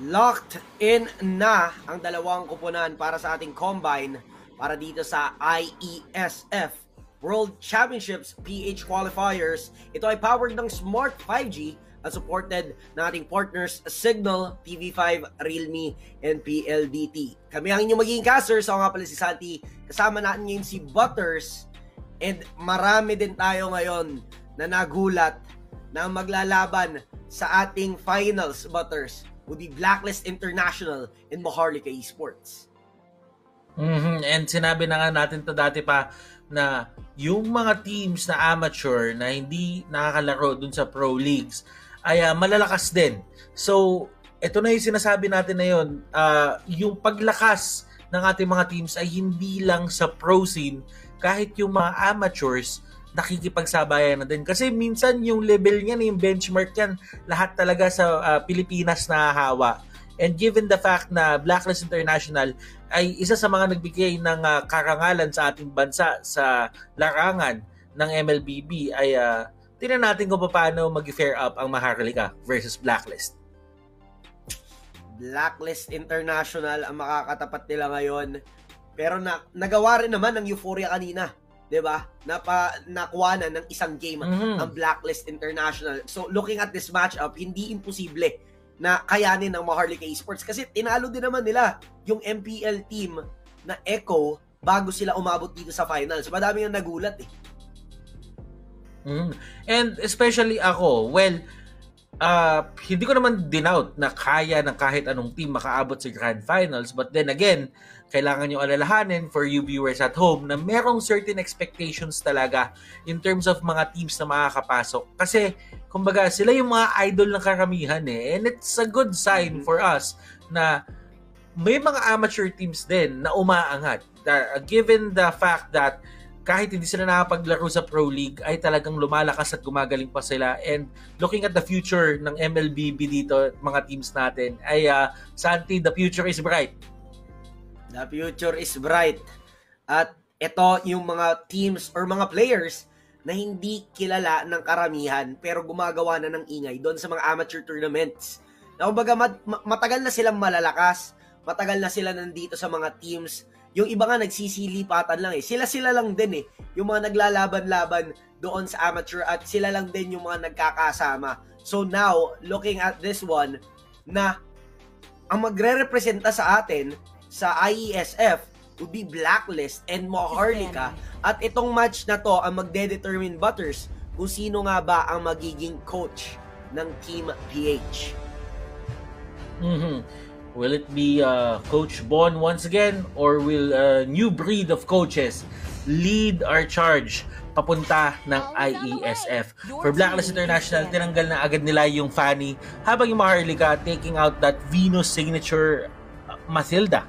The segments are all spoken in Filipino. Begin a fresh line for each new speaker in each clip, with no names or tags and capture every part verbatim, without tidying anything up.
Locked in na ang dalawang kupunan para sa ating combine para dito sa I E S F World Championships P H Qualifiers. Ito ay powered ng Smart five G at supported ng ating partners Signal, T V five, Realme, and P L D T. Kami ang inyong magiging casters. Ako nga pala si Santi. Kasama natin ngayon si Butters. And marami din tayo ngayon na nagulat na maglalaban sa ating finals, Butters, would be Blacklist International and Maharlika Esports.
Mm-hmm. And sinabi na nga natin to dati pa na yung mga teams na amateur na hindi nakakalaro dun sa pro leagues ay uh, malalakas din. So, ito na yung sinasabi natin na yun. Uh, yung paglakas ng ating mga teams ay hindi lang sa pro scene, kahit yung mga amateurs nakikipagsabayan na din. Kasi minsan yung level niyan, yung benchmark yan, lahat talaga sa uh, Pilipinas na hawa. And given the fact na Blacklist International ay isa sa mga nagbigay ng uh, karangalan sa ating bansa sa larangan ng M L B B, ay uh, tingnan natin kung paano mag-fair up ang Maharlika versus Blacklist.
Blacklist International ang makakatapat nila ngayon. Pero na, nagawa rin naman ng Euphoria kanina. Diba? Napa, nakuha na ng isang game mm-hmm. ang Blacklist International. So, looking at this matchup, hindi imposible na kayanin ng Maharlika Esports kasi tinalo din naman nila yung M P L team na Echo bago sila umabot dito sa finals. Madami yung nagulat eh.
Mm-hmm. And especially ako, well, uh, hindi ko naman dinout na kaya ng kahit anong team makaabot sa Grand Finals, but then again, kailangan nyo alalahanin for you viewers at home na merong certain expectations talaga in terms of mga teams na makakapasok. Kasi, kumbaga, sila yung mga idol ng karamihan eh. And it's a good sign for us na may mga amateur teams din na umaangat. Uh, given the fact that kahit hindi sila nakapaglaro sa Pro League, ay talagang lumalakas at gumagaling pa sila. And looking at the future ng M L B B dito, mga teams natin, ay uh, Santi, the future is bright.
The future is bright. At ito yung mga teams or mga players na hindi kilala ng karamihan pero gumagawa na ng ingay doon sa mga amateur tournaments. Na kumbaga mat- matagal na silang malalakas, matagal na sila nandito sa mga teams. Yung iba nga nagsisilipatan lang eh. Sila-sila lang din eh. Yung mga naglalaban-laban doon sa amateur at sila lang din yung mga nagkakasama. So now, looking at this one, na ang magre-representa sa atin sa I E S F would be Blacklist and Maharlika. At itong match na to ang magde-determine, Butters, kung sino nga ba ang magiging coach ng Team P H.
Mm-hmm. Will it be uh, Coach Bon once again, or will a new breed of coaches lead our charge papunta ng I E S F? For Blacklist International, tinanggal na agad nila yung Fanny, habang yung Maharlika taking out that Venus signature uh, Mathilda.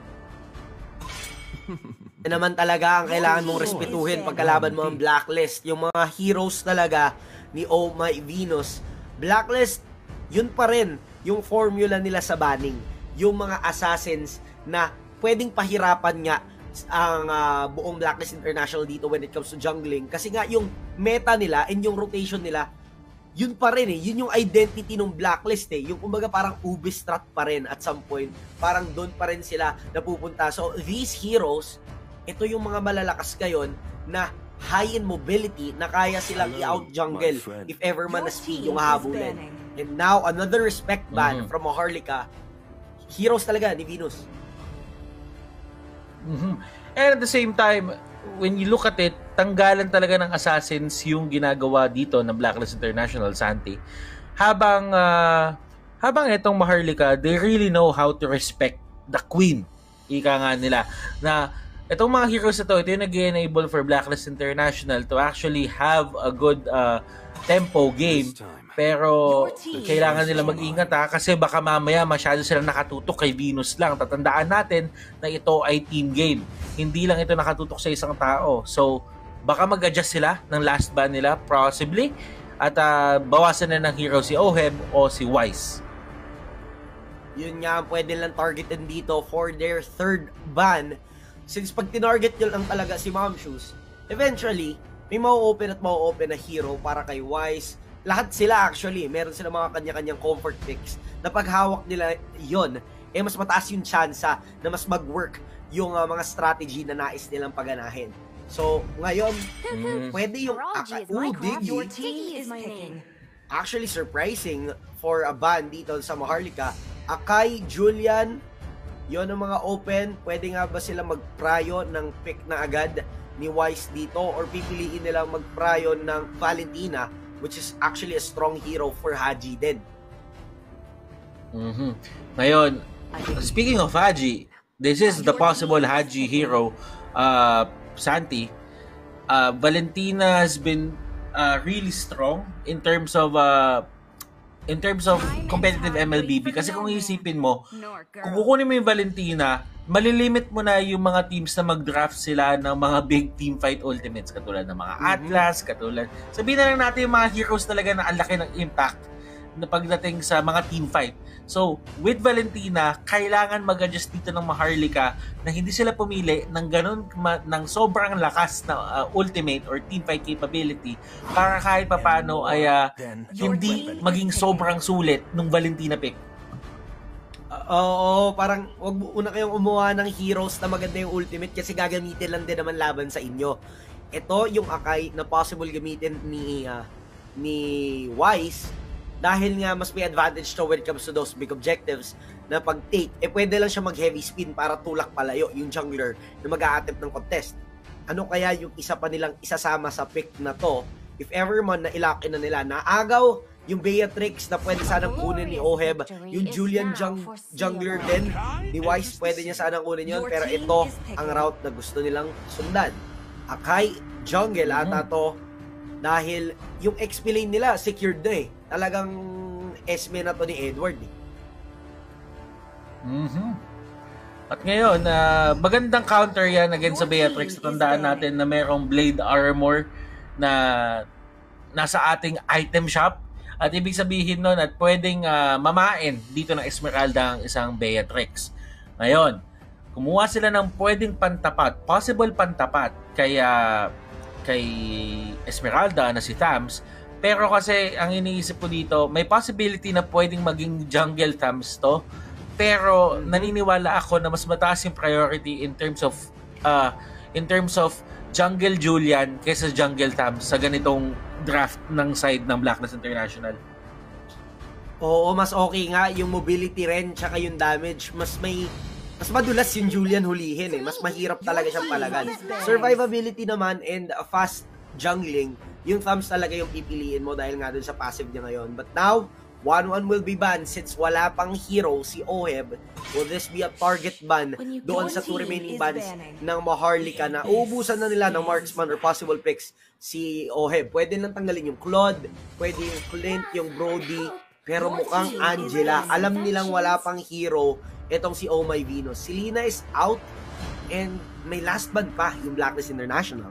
Yan naman talaga ang kailangan mong respetuhin pagkalaban mo ang Blacklist. Yung mga heroes talaga ni Oh My Venus. Blacklist, yun pa rin yung formula nila sa banning. Yung mga assassins na pwedeng pahirapan nga ang uh, buong Blacklist International dito when it comes to jungling. Kasi nga yung meta nila and yung rotation nila, yun pa rin eh. Yun yung identity ng Blacklist eh. Yung kumbaga parang Ubi strat pa rin at some point. Parang doon pa rin sila napupunta. So these heroes, ito yung mga malalakas ngayon na high in mobility na kaya silang i-out jungle if ever man na speed yung habulin. And now, another respect ban mm-hmm. from Maharlika. Heroes talaga ni Venus.
Mm-hmm. And at the same time, when you look at it, tanggalan talaga ng assassins yung ginagawa dito ng Blacklist International, Santi. Habang uh, habang itong Maharlika, they really know how to respect the queen. Ika nga nila. Na itong mga heroes na to, ito yung nag-enable for Blacklist International to actually have a good uh, tempo game. Pero kailangan nila mag-ingat ha, kasi baka mamaya masyado silang nakatutok kay Venus lang. Tatandaan natin na ito ay team game. Hindi lang ito nakatutok sa isang tao. So, baka mag-adjust sila ng last ban nila, possibly. At uh, bawasan na ng hero si Oheb o si Wise.
Yun nga ang pwede lang targetin dito for their third ban. Since pag tinarget nyo lang talaga si Mom Shoes, eventually, may mau-open at mau-open na hero para kay Wise, lahat sila actually, meron sila mga kanya-kanyang comfort picks na paghawak nila yon, eh mas mataas yung tsansa na mas mag-work yung uh, mga strategy na nais nilang paganahin. So, ngayon,
Mm.
pwede yung Akai. Ooh, Diggy. Actually surprising for a ban dito sa Maharlika. Akai, Julian, yon ang mga open. Pwede nga ba sila magprayo ng pick na agad ni Wise dito, or pipiliin nila magprayo ng Valentina, which is actually a strong hero for Haji din.
Mhm. Ngayon, speaking of Haji, this is the possible Haji hero, uh, Santi. Uh, Valentina has been uh, really strong in terms of uh, in terms of competitive M L B B, kasi kung iisipin mo, kung kukunin mo yung Valentina, malilimit mo na yung mga teams na mag-draft sila ng mga big team fight ultimates katulad ng mga Atlas, katulad, sabihin na lang natin yung mga heroes talaga na ang laki ng impact na pagdating sa mga team fight. So, with Valentina, kailangan mag-adjust dito ng Maharlika na hindi sila pumili ng ganun, ma- ng sobrang lakas na uh, ultimate or team fight capability para kahit papano ay uh, hindi maging sobrang sulit ng Valentina pick.
Uh, oo, parang wag mo una kayong umuha ng heroes na maganda yung ultimate kasi gagamitin lang din naman laban sa inyo. Ito yung Akai na possible gamitin ni uh, ni Wise dahil nga mas may advantage to when it comes to those big objectives na pag-take, eh pwede lang siya mag-heavy spin para tulak palayo yung jungler na mag-a-attempt ng contest. Ano kaya yung isa pa nilang isasama sa pick na to if ever man na ilock-in na nila na agaw yung Beatrix na pwede sanang kunin ni Oheb, yung Julian jung- jungler din ni Wise, pwede niya sanang kunin yun, pero ito ang route na gusto nilang sundan. Akai, jungle ata to, dahil yung X P lane nila secured na eh. Talagang Esme na to ni Edward eh.
Mhm. At ngayon, uh, magandang counter yan against sa Beatrix. Tandaan natin na mayroong blade armor na nasa ating item shop. At ibig sabihin nun at pwedeng uh, mamain dito ng Esmeralda ang isang Beatrix. Ngayon, kumuha sila ng pwedeng pantapat, possible pantapat kay, uh, kay Esmeralda na si Thams. Pero kasi ang iniisip ko dito, may possibility na pwedeng maging jungle Thams to. Pero naniniwala ako na mas mataas yung priority in terms of uh, in terms of jungle Julian kaysa jungle Thams sa ganitong draft ng side ng Blacklist International.
Oo, mas okay nga yung mobility rin tsaka yung damage. Mas may mas madulas yung Julian hulihin eh. Mas mahirap talaga siyang palagan. Survivability naman and a fast jungling, yung Thams talaga yung pipiliin mo dahil nga dun sa passive niya ngayon. But now, one one will be banned since wala pang hero si Oheb. Will this be a target ban doon sa two remaining bans ng Maharlika na uubusan na nila ng marksman or possible picks si Oheb? Pwede lang tanggalin yung Claude, pwede yung Clint, yung Brody, pero mukhang Angela. Alam nilang wala pang hero itong si Oh My Venus. Si Lina is out and may last ban pa yung Blacklist International.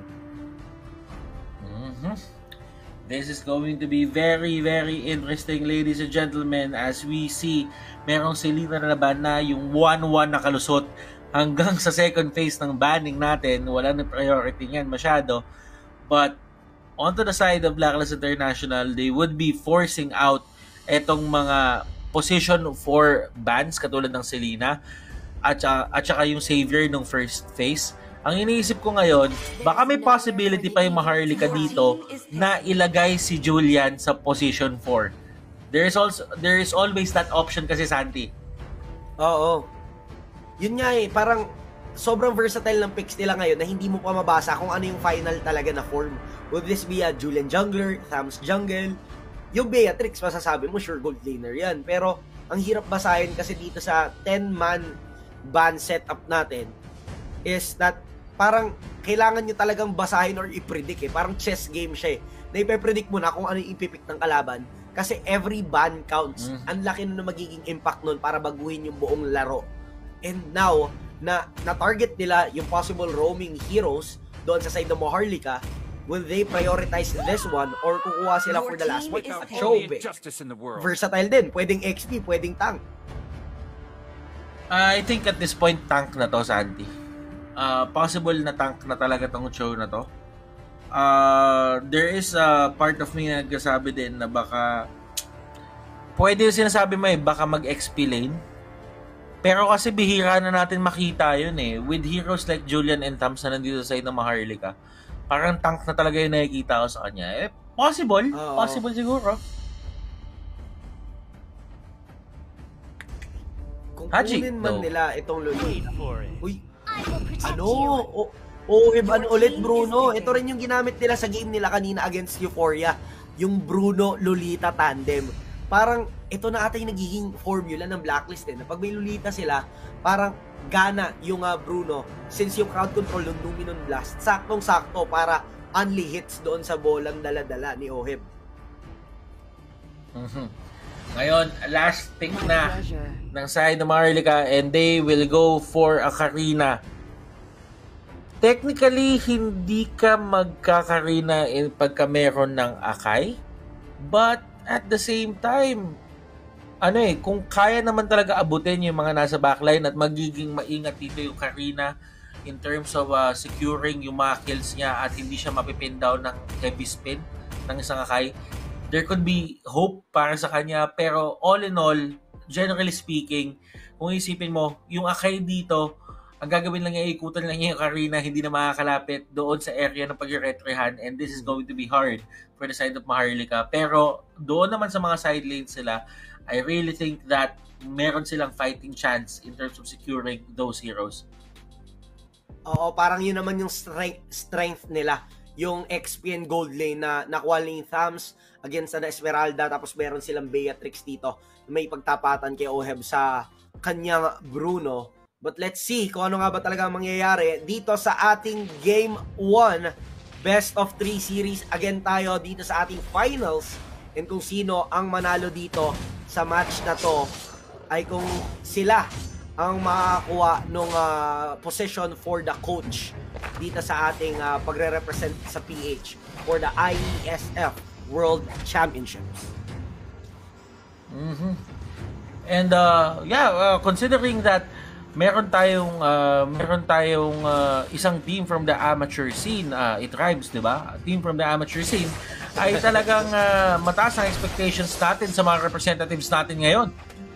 Mm-hmm. This is going to be very, very interesting, ladies and gentlemen, as we see merong si Lina na laban na yung one one na kalusot hanggang sa second phase ng banning natin. Wala na priority niyan masyado. But onto the side of Blacklist International, they would be forcing out etong mga position for bans katulad ng Selena at, uh, at saka yung savior ng first phase. Ang iniisip ko ngayon, baka may possibility pa yung Maharlika dito na ilagay si Julian sa position four. There is also there is always that option kasi, Santi.
Oo. Yun nga eh, parang sobrang versatile ng picks nila ngayon na hindi mo pa mabasa kung ano yung final talaga na form. Would this be a Julian jungler, Thams jungle? Yung Beatrix, masasabi mo, sure gold laner yan. Pero ang hirap basahin kasi dito sa ten-man ban setup natin is that parang kailangan nyo talagang basahin or i-predict eh. Parang chess game siya eh. Na ipe-predict mo na kung ano yung ipipick ng kalaban. Kasi every ban counts. Mm. Ang laki na magiging impact nun para baguhin yung buong laro. And now, na na-target nila yung possible roaming heroes doon sa side ng Maharlika, will they prioritize this one or kukuha sila for the last one? At Chobe, versatile din. Pwedeng X P, pwedeng tank.
Uh, I think at this point, tank na to, Santi. Uh, possible na tank na talaga tong show na to. uh, there is a part of me na nagsasabi din na baka pwede yung sinasabi mo eh, baka mag-explain. Pero kasi bihira na natin makita yun eh. With heroes like Julian and Tams na nandito sa side ng Maharlika, parang tank na talaga yung nakikita ko sa kanya. Eh, possible.
Oo.
Possible siguro.
Kung
Haji,
kunin man
no.
nila itong Lolita. Uy,
I will protect
ano?
you.
O, o ano ulit, Bruno? Ito rin yung ginamit nila sa game nila kanina against Euphoria. Yung Bruno-Lolita tandem. Parang ito na ata yung nagiging formula ng Blacklist eh. Na pag may Lolita sila, parang gana yung uh, Bruno. Since yung crowd control ng Luminon Blast, saktong-sakto para only hits doon sa bolang dala-dala ni Oheb.
Mhm. Ngayon, last pick na ng side ng Maharlika and they will go for a Karina. Technically, hindi ka magkakarina in pagka meron ng Akai. But at the same time, ano eh, kung kaya naman talaga abutin yung mga nasa backline at magiging maingat dito yung Karina in terms of uh, securing yung mga kills niya at hindi siya mapipin down ng heavy spin ng isang Akai, there could be hope para sa kanya. Pero all in all, generally speaking, kung isipin mo, yung Akai dito, ang gagawin lang niya, ikutan lang niya yung Karina, hindi na makakalapit doon sa area ng pag-retrehan, and this is going to be hard for the side of Maharlika. Pero doon naman sa mga side lanes sila, I really think that meron silang fighting chance in terms of securing those heroes.
Oo, parang yun naman yung strength, strength nila. Yung X P and Gold lane na nakuha ni Thams against na Esmeralda, tapos meron silang Beatrix dito. May pagtapatan kay Oheb sa kanyang Bruno. But let's see kung ano nga ba talaga mangyayari dito sa ating Game one Best of three series. Again tayo dito sa ating finals. And kung sino ang manalo dito sa match na to ay kung sila ang makakuha ng uh, position for the coach dito sa ating uh, pagre-represent sa P H for the I E S F World Championships.
Mm-hmm. And uh, yeah, uh, considering that meron tayong uh, meron tayong uh, isang team from the amateur scene, uh, it rhymes, di ba? Team from the amateur scene ay talagang uh, mataas ang expectations natin sa mga representatives natin ngayon.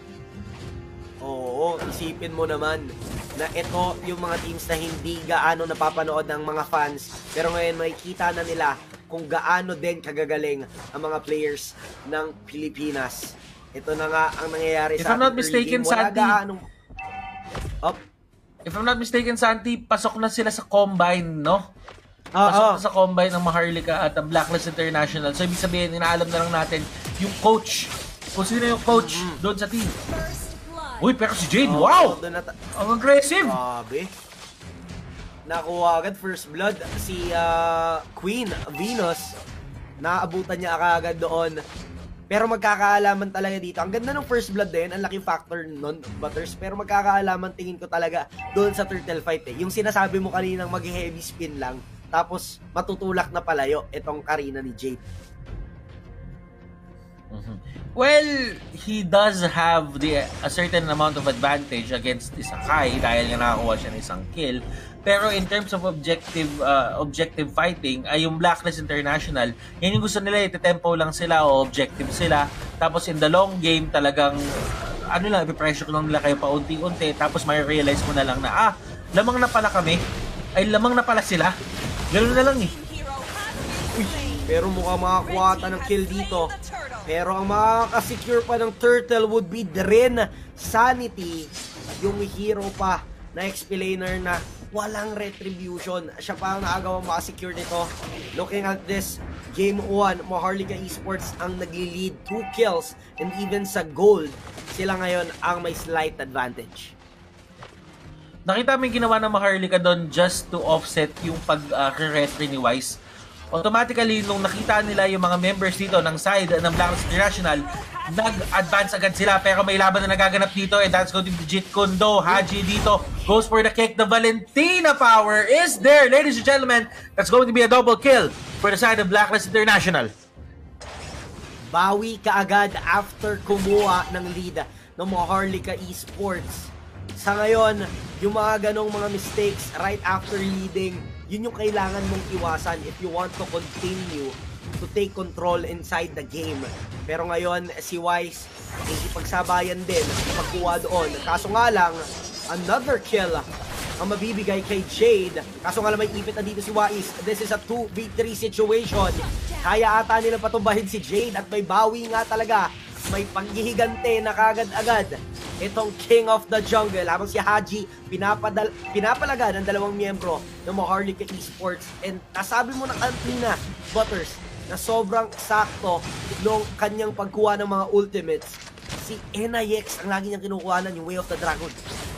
Oo, isipin mo naman na ito yung mga teams na hindi gaano napapanood ng mga fans, pero ngayon makikita na nila kung gaano din kagagaling ang mga players ng Pilipinas. Ito na nga ang nangyayari
If
sa
I'm not
ating early
mistaken,
game. Wala
Santi,
gaanong... Up.
if I'm not mistaken, Santi, pasok na sila sa combine, no?
Ah,
Pasok
ah.
na sa combine ng Maharlika at ang Blacklist International. So, ibig sabihin, inaalam na lang natin yung coach. Kung sino yung coach mm-hmm. doon sa team.
First blood.
Uy, pero si Jade,
Oo,
wow!
doon na ta-
Ang aggressive!
Grabe. Nakuha agad first blood si uh, Queen Venus. Naabutan niya agad doon. Pero magkakaalaman talaga dito. Ang ganda ng first blood din, ang laking factor nun, Butters. Pero magkakaalaman tingin ko talaga doon sa turtle fight eh. Yung sinasabi mo kaninang mag-heavy spin lang, tapos matutulak na palayo itong Karina ni Jade.
Mm-hmm. Well, he does have the a certain amount of advantage against Isakai dahil nga nakakuha siya ng isang kill. Pero in terms of objective uh, objective fighting, ay yung Blacklist International, yan yung gusto nila, ite-tempo lang sila o objective sila. Tapos in the long game, talagang uh, ano lang, ipipressure lang nila kayo paunti-unti. Tapos may realize mo na lang na, ah, lamang na pala kami. Ay, lamang na pala sila. Ganoon na lang eh.
Uy, pero mukhang makakuha ata ng kill dito. Pero ang makakasecure pa ng turtle would be Dren Sanity, yung hero pa na explainer na walang retribution. Siya pa ang nakagawang makasecure nito. Looking at this, Game one, Maharlika Esports ang nagli-lead two kills, and even sa gold, sila ngayon ang may slight advantage.
Nakita mo yung ginawa ng Maharlika doon just to offset yung pag-retry uh, ni Wise. Automatically, nung nakita nila yung mga members dito ng side ng Blacklist International, nag-advance agad sila. Pero may laban na nagaganap dito, and that's going to be Jit Kundo. Haji dito goes for the kick. The Valentina power is there, ladies and gentlemen. That's going to be a double kill for the side of Blacklist International.
Bawi kaagad after kumuha ng lead ng Maharlika Esports. Sa ngayon, yung mga ganong mga mistakes right after leading, Yun yung kailangan mong iwasan if you want to continue to take control inside the game. Pero ngayon, si Wise, ikipagsabayan din, pagkuha doon. Kaso nga lang, another kill ang mabibigay kay Jade. Kaso nga lang may ipit na dito si Wise. This is a two v three situation. Kaya ata nila patumbahin si Jade at may bawi nga talaga. May panghihigante na kagad-agad itong King of the Jungle, habang si Haji pinapadal pinapalaga ng dalawang miyembro ng Maharlika Esports. And nasabi mo na kanina, Butters, na sobrang sakto nung kanyang pagkuha ng mga ultimates. Si N I X ang lagi niyang kinukuhanan, yung Way of the Dragon.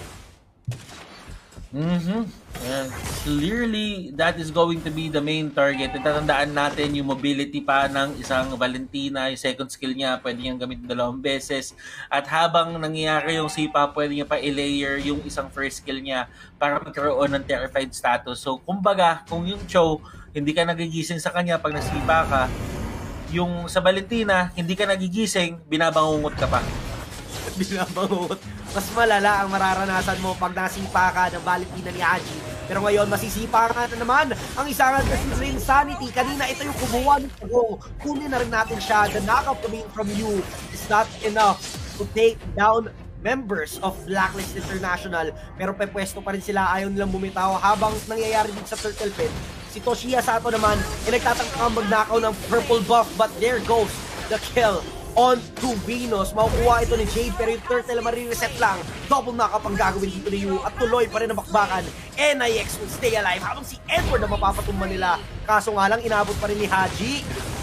Mm-hmm. And clearly, that is going to be the main target. Tatandaan natin yung mobility pa ng isang Valentina, yung second skill niya, pwede niyang gamitin dalawang beses. At habang nangyayari yung sipa, pwede niya pa i-layer yung isang first skill niya para magkaroon ng terrified status. So, kumbaga, kung yung Cho, hindi ka nagigising sa kanya pag nasipa ka, yung sa Valentina, hindi ka nagigising, binabangungot ka pa.
Binabangot. Mas malala ang mararanasan mo pag nasipa ka ng Valentina ni Haji. Pero ngayon, masisipa ka na naman ang isang si Insanity. Kanina, ito yung kumuha ng pagong. Kunin na rin natin siya. The knockout coming from you is not enough to take down members of Blacklist International. Pero pepwesto pa rin sila. Ayaw nilang bumitaw habang nangyayari din sa Turtle Pit. Si Toshiya Sato naman ay nagtatangkang magnakaw ng purple buff, but there goes the kill on to Venus. Makukuha ito ni Jade, pero yung Turtle marireset lang. Double knock-up ang gagawin dito ni Yu at tuloy pa rin ang bakbakan. N I X will stay alive habang si Edward na mapapatumba nila. Kaso nga lang, inabot pa rin ni Haji.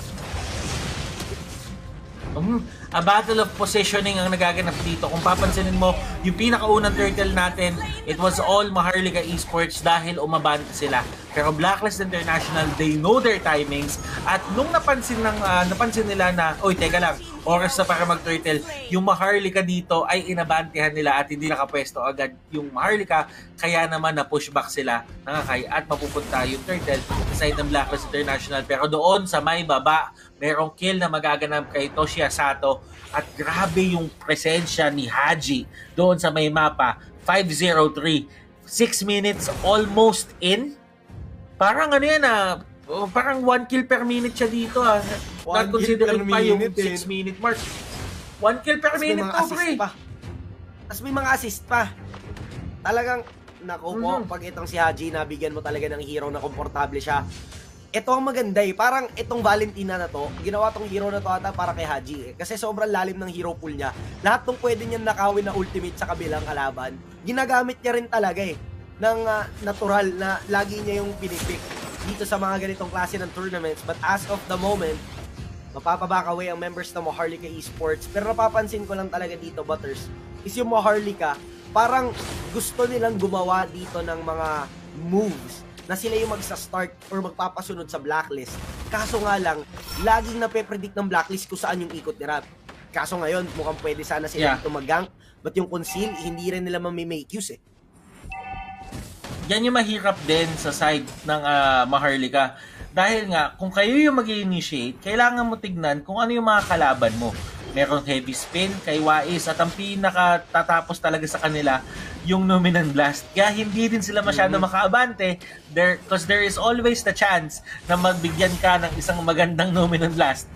Um, a battle of positioning ang nagaganap dito. Kung papansinin mo, yung pinakaunang turtle natin, it was all Maharlika Esports dahil umabante sila. Pero Blacklist International, they know their timings. At nung napansin, ng, uh, napansin nila na, oy, teka lang, oras na para mag-turtle, yung Maharlika dito ay inabantihan nila at hindi nakapwesto agad yung Maharlika. Kaya naman na-pushback sila nakakay at mapupunta yung turtle sa side ng Blacklist International. Pero doon sa may baba, merong kill na magaganap kay Toshiya Sato at grabe yung presensya ni Haji doon sa may mapa. five oh three, six minutes almost in. Parang ano yan ah, oh, parang one kill per minute siya dito ah. Not considering pa yung six minute mark. one kill per minute to, pre.
Tapos may mga assist pa. Talagang, naku po,
Mm-hmm.
pag itong si Haji, nabigyan mo talaga ng hero na komportable siya. Ito ang maganda eh, parang itong Valentina na to, ginawa tong hero na to ata para kay Haji eh. Kasi sobrang lalim ng hero pool niya. Lahat ng pwede niyang nakawin na ultimate sa kabilang kalaban, ginagamit niya rin talaga eh, ng uh, natural na lagi niya yung pinipick dito sa mga ganitong klase ng tournaments. But as of the moment, mapapaback away ang members ng Maharlika Esports. Pero napapansin ko lang talaga dito, Butters, is yung Maharlika, parang gusto nilang gumawa dito ng mga moves na sila yung magsa-start or magpapasunod sa Blacklist. Kaso nga lang, laging nape-predict ng Blacklist kung saan yung ikot ni Rap. Kaso ngayon, mukhang pwede sana sila
Yeah.
dito mag-gank, but yung conceal, hindi rin nila mamimake use eh.
Yan yung mahirap din sa side ng uh, Maharlika. Dahil nga, kung kayo yung mag-initiate, kailangan mo tignan kung ano yung mga kalaban mo. Merong heavy spin kay Wais at ang pinakatatapos talaga sa kanila yung Numinous Blast. Kaya hindi din sila masyado mm-hmm. makaabante there, because there is always the chance na magbigyan ka ng isang magandang Numinous Blast.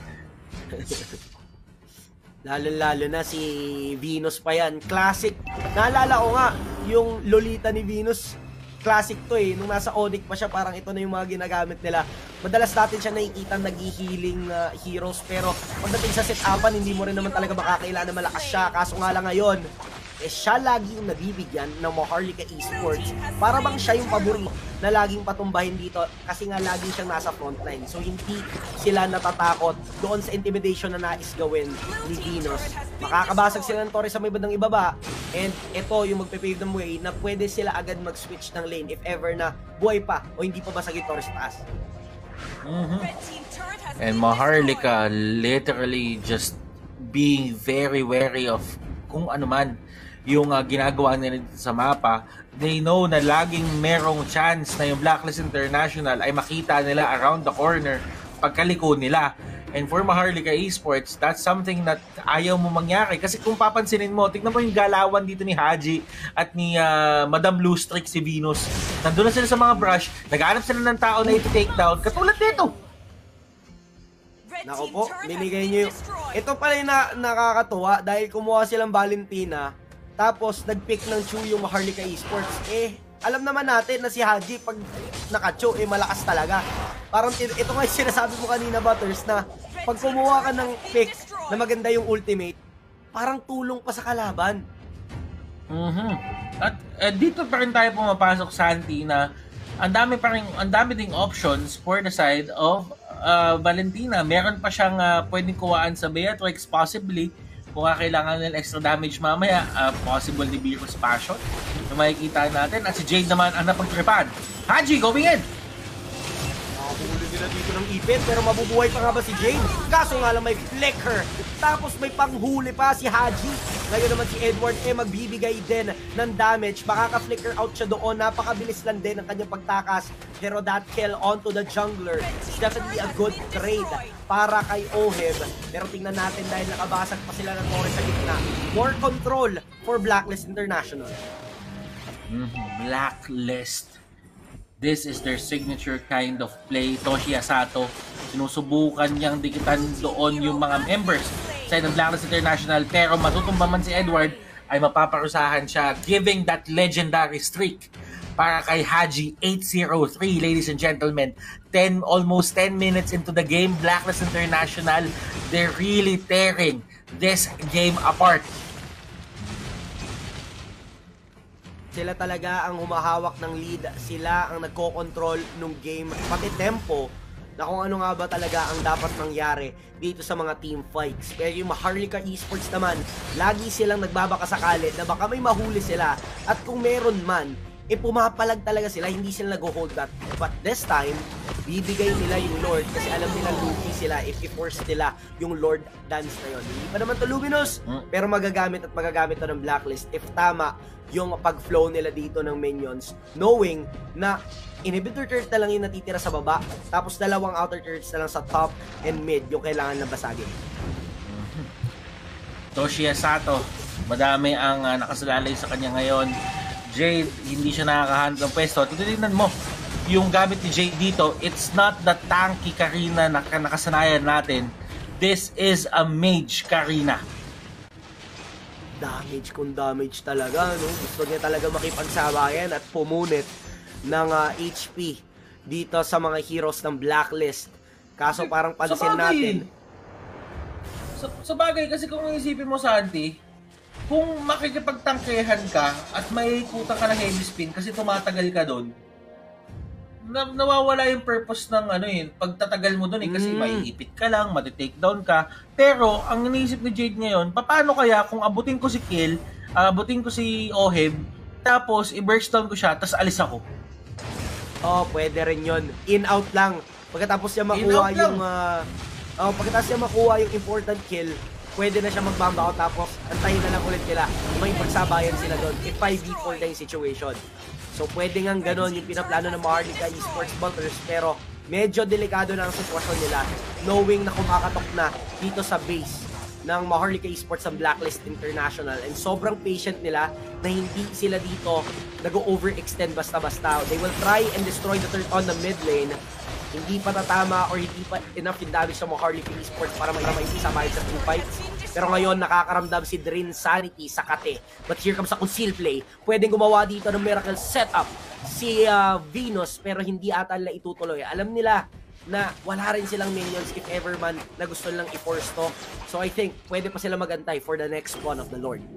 Lalo-lalo na si Venus pa yan. Classic. Naalala ko nga, yung Lolita ni Venus, classic to eh. Nung nasa Onyx pa siya, parang ito na yung mga ginagamit nila. Madalas natin siya nakikita nag-healing uh, heroes, pero pagdating sa set-upan, hindi mo rin naman talaga makakailangan na malakas siya. Kaso nga lang ngayon, eh siya lagi yung nabibigyan ng Maharlika Esports. Para bang siya yung paburi na laging patumbahin dito kasi nga lagi siyang nasa frontline. So hindi sila natatakot doon sa intimidation na nais gawin ni Venus. Makakabasag sila ng Torres sa may bandang ibaba, and ito yung magpe-pave them way na pwede sila agad mag-switch ng lane if ever na buhay pa o hindi pa basag yung Torres taas.
Mm-hmm. And Maharlika literally just being very wary of kung ano man yung uh, ginagawa nila sa mapa. They know na laging merong chance na yung Blacklist International ay makita nila around the corner pagkaliko nila. And for Maharlika Esports, that's something that ayaw mo mangyari. Kasi kung papansinin mo, tignan mo yung galawan dito ni Haji at ni uh, Madam Blue Streak si Venus. Nandun na sila sa mga brush, naghahanap sila ng tao na iti-take down, katulad nito.
Nako po, binigay niyo yung... Ito pala yung na, nakakatuwa dahil kumuha silang Valentina, tapos nag-pick ng Chu yung Maharlika Esports. Eh, alam naman natin na si Haji pag naka-Chu, eh malakas talaga. Parang ito nga yung sinasabi mo kanina, Butters, na pag kumuha ka ng pick na maganda yung ultimate, parang tulong pa sa kalaban.
Mhm. At eh, dito pa rin tayo pumapasok, Santi, na ang dami pa rin, ang dami ding options for the side of uh, Valentina. Meron pa siyang uh, pwedeng kuhaan sa Beatrix, possibly, kung kailangan ng extra damage mamaya, uh, possible ni Virus Passion na makikita natin. At si Jade naman ang napagtripan. Haji, going in!
Nakahuli nila dito ng ipin, pero mabubuhay pa nga ba si Jade? Kaso nga lang may flicker. Tapos may panghuli pa si Haji. Ngayon naman si Edward eh magbibigay din ng damage. Makaka-flicker out siya doon. Napakabilis lang din ang kanyang pagtakas. Pero that kill onto the jungler is definitely a good trade para kay Oheb. Pero tingnan natin dahil nakabasag pa sila ng Torres sa gitna. More control for Blacklist International.
Mm-hmm. Blacklist. This is their signature kind of play. Toshi Asato, sinusubukan niyang dikitan doon yung mga members sa ng Blacklist International, pero matutumba man si Edward ay mapaparusahan siya, giving that legendary streak para kay Haji. Eight oh three, ladies and gentlemen. ten almost ten minutes into the game, Blacklist International, they're really tearing this game apart.
Sila talaga ang humahawak ng lead. Sila ang nagko-control ng game, pati tempo, na kung ano nga ba talaga ang dapat mangyari dito sa mga team fights. Pero yung Maharlika Esports naman, lagi silang nagbabakasakali na baka may mahuli sila. At kung meron man, eh pumapalag talaga sila, hindi sila nag-hold that. But this time, bibigay nila yung Lord kasi alam nila lugi sila if i-force nila yung Lord dance na yun. Hindi pa naman to luminous, pero magagamit at magagamit to ng Blacklist if tama yung pag-flow nila dito ng minions, knowing na inhibitor turret na lang yung natitira sa baba, tapos dalawang outer turrets na lang sa top and mid yung kailangan na basagin.
Toshi Asato, madami ang uh, nakasalalay sa kanya ngayon. Jade, hindi siya nakakahanap ng pwesto. Titignan mo, yung gamit ni Jade dito, it's not the tanky Karina na nakasanayan natin. This is a mage Karina.
Damage kung damage talaga, no? Gusto niya talaga makipagsabayan at pumunit ng uh, H P dito sa mga heroes ng Blacklist. Kaso parang pansin
sa bagay,
natin.
Sa, sa bagay, kasi kung isipin mo, Santi, kung makikipagtangkehan ka at may kuta ka ng heavy spin kasi tumatagal ka doon, na, nawawala yung purpose ng ano yun, pagtatagal mo doon eh, kasi
Mm.
maiipit ka lang, mati-take down ka. Pero, ang iniisip ni Jade ngayon, paano kaya kung abutin ko si Kill, uh, abutin ko si Oheb, tapos i-burst down ko siya, tapos alis ako.
Oh, pwede rin yun. In-out lang. Pagkatapos niya makuha
In-out lang.
yung... Uh, oh, pagkatapos niya makuha yung important kill, pwede na siya magbamba out tapos antayin na lang ulit nila. May pagsabayan sila doon. If five v four na yung situation. So, pwede nga ganon yung pinaplano ng Maharlika Esports Butters, pero medyo delikado na ang sitwasyon nila knowing na kumakatok na dito sa base ng Maharlika Esports ang Blacklist International, and sobrang patient nila na hindi sila dito nag-overextend basta-basta. They will try and destroy the turret on the mid lane. Hindi pa tatama or hindi pa enough yung damage sa Maharlika Esports para mag-isabay sa two fights. Pero ngayon, nakakaramdam si Drin Sanity sa kate. But here comes a conceal play. Pwedeng gumawa dito ng miracle setup si uh, Venus, pero hindi ata nila itutuloy. Alam nila na wala rin silang minions if ever man na gusto nilang i-force to. So I think pwede pa sila magantay for the next spawn of the Lord.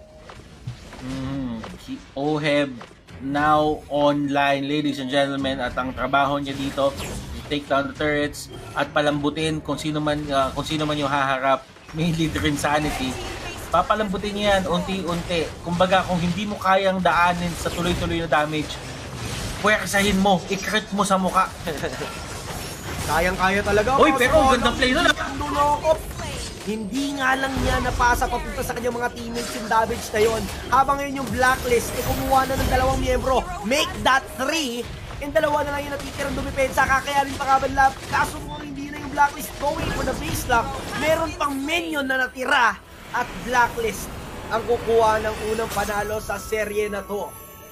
Mm, si Oheb now online, ladies and gentlemen, at ang trabaho niya dito, take down the turrets at palambutin kung sino man uh, kung sino man yung haharap, mainly Drin Sanity. Papalambutin niya yan unti-unti. Kumbaga, kung hindi mo kayang daanin sa tuloy-tuloy na damage, puwersahin mo, i-crit mo sa muka.
Kayang-kaya talaga.
Uy, pero gandang play nun.
Hindi nga lang niya napasa papunta sa kanyang mga teammates yung damage na yun. Habang ngayon yung Blacklist, eh kumuha na ng dalawang miyembro. Make that three. And dalawa na lang yung natitirang dumipensa. Kakayanin pa kaban lap. Kaso mo hindi na yung Blacklist going for the base lock. Meron pang minion na natira at Blacklist ang kukuha ng unang panalo sa serye na to.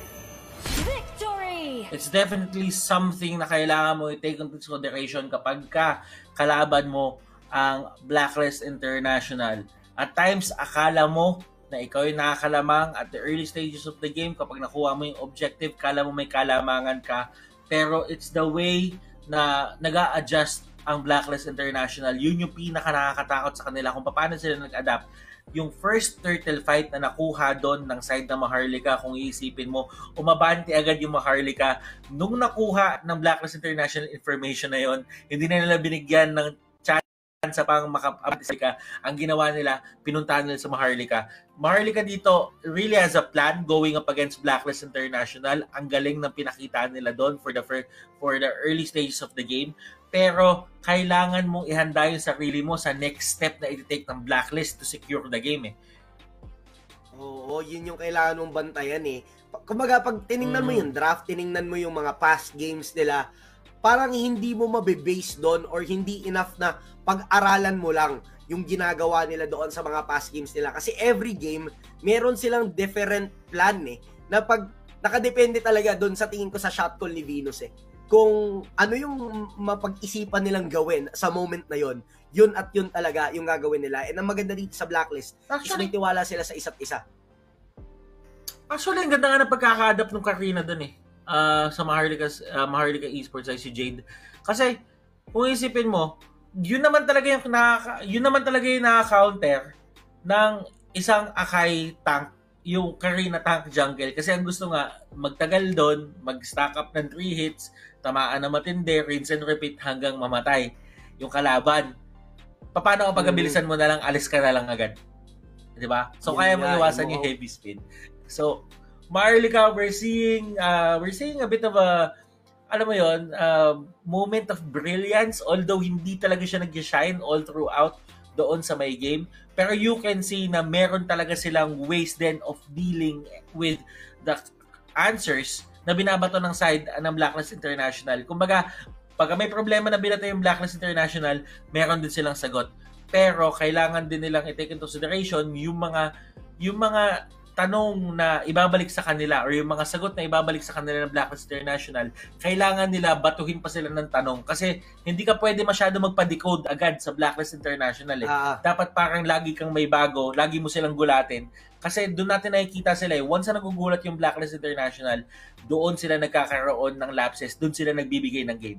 Victory!
It's definitely something na kailangan mo i-take into consideration kapag ka kalaban mo ang Blacklist International. At times, akala mo na ikaw yung nakakalamang at the early stages of the game. Kapag nakuha mo yung objective, kala mo may kalamangan ka. Pero it's the way na nag-a-adjust ang Blacklist International. Yun yung pinaka nakakatakot sa kanila kung paano sila nag-adapt. Yung first turtle fight na nakuha doon ng side ng Maharlika, kung iisipin mo, umabante agad yung Maharlika. Nung nakuha ng Blacklist International information na yon, hindi na nila binigyan ng chance pang makapabante ka. Ang ginawa nila, pinuntahan nila sa Maharlika. Maharlika dito really has a plan going up against Blacklist International. Ang galing ng pinakita nila doon for the first, for the early stages of the game. Pero kailangan mong ihanda yung sarili mo sa next step na i-take ng Blacklist to secure the game eh.
Oo, yun yung kailangan mong bantayan eh. Kumbaga, pag tiningnan mo yung draft, tiningnan mo yung mga past games nila, parang hindi mo mabe-base doon or hindi enough na pag-aralan mo lang yung ginagawa nila doon sa mga past games nila. Kasi every game, meron silang different plan eh. Na pag nakadepende talaga doon sa tingin ko sa shot call ni Venus eh. Kung ano yung mapag-isipan nilang gawin sa moment na yon, yun at yun talaga yung gagawin nila. And ang maganda dito sa Blacklist, is may tiwala sila sa isa't isa.
Actually, ang ganda nga ng pagkaka-adapt ng Karina dun eh. Uh, sa Maharlika, uh, Maharlika Esports ay si Jade. Kasi, kung isipin mo, yun naman talaga yung nakaka, yun naman talaga yung naka-counter ng isang Akai tank, yung Karina tank jungle. Kasi ang gusto nga, magtagal doon, mag-stack up ng three hits, tamaan na matindi, rinse and repeat hanggang mamatay yung kalaban. Paano kung pagkabilisan mo na lang, alis ka na lang agad? Diba? So,
Yun
kaya mo
nga,
iwasan
yung
yung heavy speed. So, Maharlika, we're seeing, uh, we're seeing a bit of a, alam mo yun, uh, moment of brilliance, although hindi talaga siya nag-shine all throughout doon sa may game. Pero you can see na meron talaga silang ways then of dealing with the answers na binabato ng side ng Blacklist International. Kumbaga, pag may problema na binato yung Blacklist International, meron din silang sagot. Pero kailangan din nilang i-take into consideration yung mga yung mga tanong na ibabalik sa kanila or yung mga sagot na ibabalik sa kanila ng Blacklist International, kailangan nila batuhin pa sila ng tanong kasi hindi ka pwede masyado magpa-decode agad sa Blacklist International eh.
Ah.
Dapat parang lagi kang may bago, lagi mo silang gulatin. Kasi doon natin nakikita sila eh. Once na nagugulat yung Blacklist International, doon sila nagkakaroon ng lapses, doon sila nagbibigay ng game.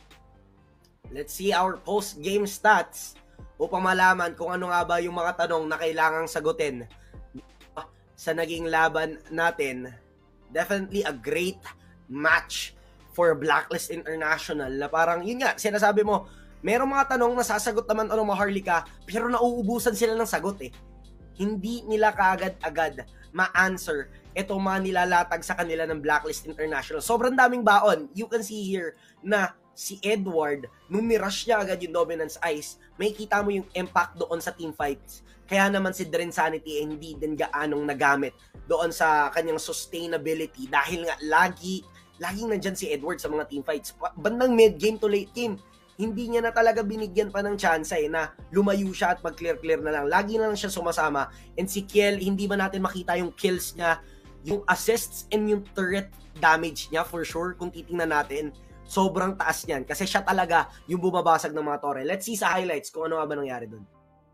Let's see our post-game stats upang malaman kung ano nga ba yung mga tanong na kailangang sagutin sa naging laban natin. Definitely a great match for Blacklist International na parang, yun nga, sinasabi mo, merong mga tanong na sasagot naman ano Maharlika, pero nauubusan sila ng sagot eh. Hindi nila kaagad-agad ma-answer itong mga nilalatag sa kanila ng Blacklist International. Sobrang daming baon. You can see here na si Edward, nung nirush niya agad yung Dominance Ice, may kita mo yung impact doon sa team fights. Kaya naman si Dren Sanity eh, hindi din gaanong nagamit doon sa kanyang sustainability dahil nga lagi, laging nandyan si Edward sa mga team fights. Bandang mid-game to late game, hindi niya na talaga binigyan pa ng chance eh, na lumayo siya at mag-clear-clear na lang. Lagi na lang siya sumasama. And si Kiel, hindi ba natin makita yung kills niya, yung assists and yung turret damage niya for sure kung titingnan natin. Sobrang taas niyan kasi siya talaga yung bumabasag ng mga torre. Let's see sa highlights kung ano nga ba nangyari doon.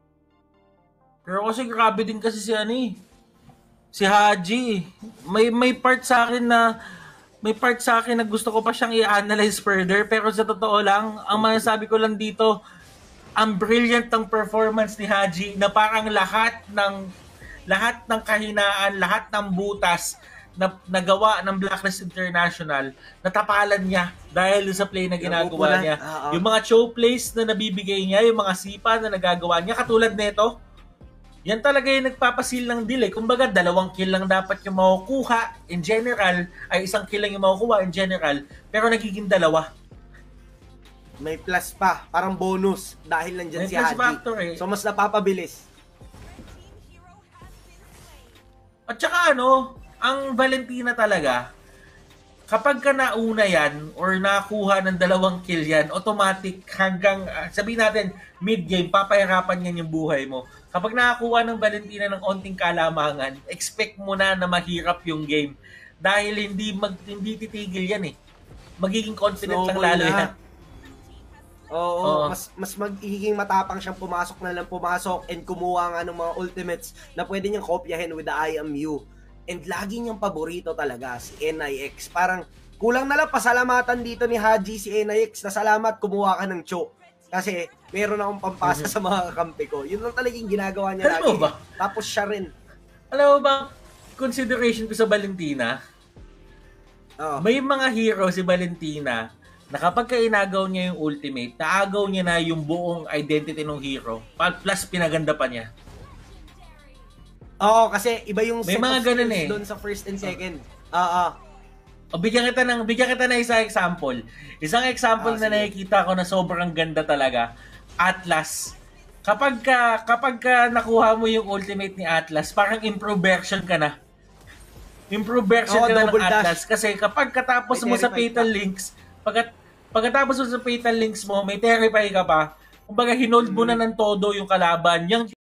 Pero kasi grabe din kasi si ano eh. Si Haji. May may part sa akin na may part sa akin na gusto ko pa siyang i-analyze further pero sa totoo lang, ang masasabi ko lang dito, ang brilliant ng performance ni Haji na parang lahat ng lahat ng kahinaan, lahat ng butas na nagawa ng Blacklist International, natapalan niya dahil sa play na ginagawa niya.
Uh-oh.
Yung mga choke plays na nabibigay niya, yung mga sipa na nagagawa niya, katulad nito, yan talaga yung nagpapasil ng deal eh. Kumbaga, dalawang kill lang dapat yung makukuha in general, ay isang kill lang yung makukuha in general, pero nagiging dalawa.
May plus pa, parang bonus dahil nandyan
May
si
plus
Haji.
factor eh.
So mas napapabilis.
At saka ano, ang Valentina talaga, kapag ka nauna yan or nakuha ng dalawang kill yan, automatic hanggang, ah, sabihin natin, mid-game, papahirapan yan yung buhay mo. Kapag nakakuha ng Valentina ng onting kalamangan, expect mo na na mahirap yung game. Dahil hindi mag, hindi titigil yan eh. Magiging confident lang
Snowball
lalo
na.
yan.
Oo,
Oo.
mas mas magiging matapang siyang pumasok na lang pumasok and kumuha nga ng mga ultimates na pwede niyang kopyahin with the I M U. And lagi niyang paborito talaga si N I X. Parang kulang na lang pasalamatan dito ni Haji si N I X na salamat kumuha ka ng choke. Kasi meron akong pampasa sa mga kakampi ko. Yun lang talagang ginagawa niya
Alam
lagi.
mo ba?
Tapos siya rin.
Alam mo ba, consideration ko sa Valentina,
Oh.
may mga hero si Valentina na kapag ka inagaw niya yung ultimate, naagaw niya na yung buong identity ng hero, pa- plus pinaganda pa niya.
Oo, kasi iba yung
May
set
mga
of
ganun
skills
eh.
doon sa first and second. Oo.
O bigyan kita ng bigyan kita ng isang example. Isang example
Ah,
na
sige.
nakikita ko na sobrang ganda talaga. Atlas. Kapag ka kapag ka nakuha mo yung ultimate ni Atlas, parang improve version ka na. Improve version
Oo,
ka na ng
double dash.
Atlas kasi kapag katapos
May
mo sa
terrify
Fatal
ka.
Links, pagkat pagkatapos mo sa Fatal Links mo, may terrify ka pa. Kumbaga hinold mo na ng todo yung kalaban. Yung